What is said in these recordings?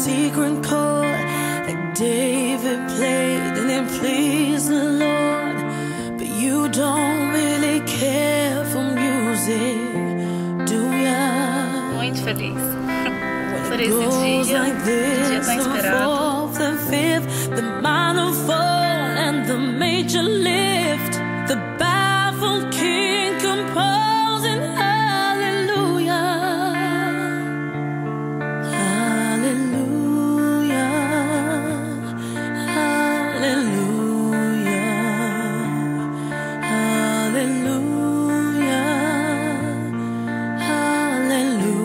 secret chord like David played and then pleased the Lord. But you don't really care for music, do ya? Muito feliz por esse dia, dia tão esperado. The fifth, the minor fall and the major lift, the baffled king composing hallelujah, hallelujah, hallelujah, hallelujah, hallelujah.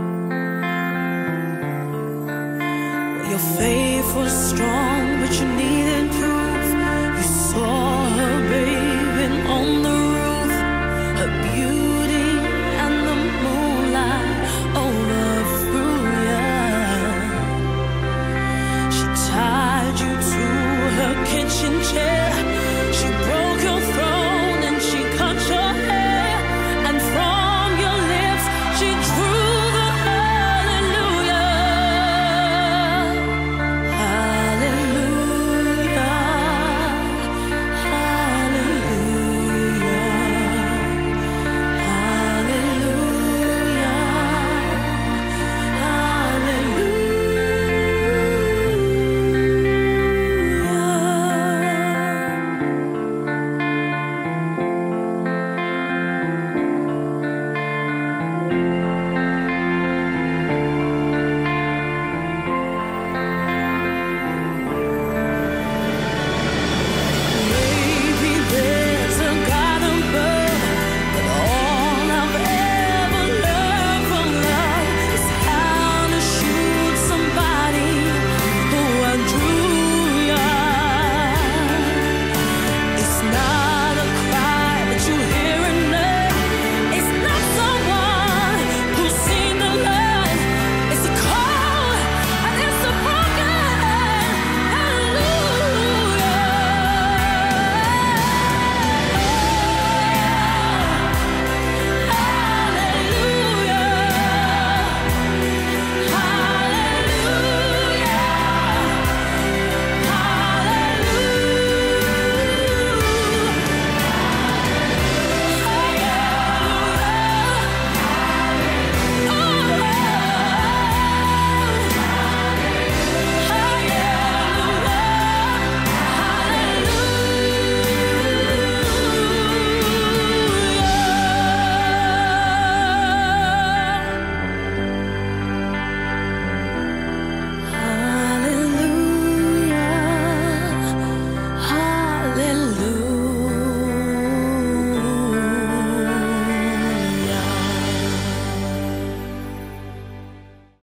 Your faith was strong, but you need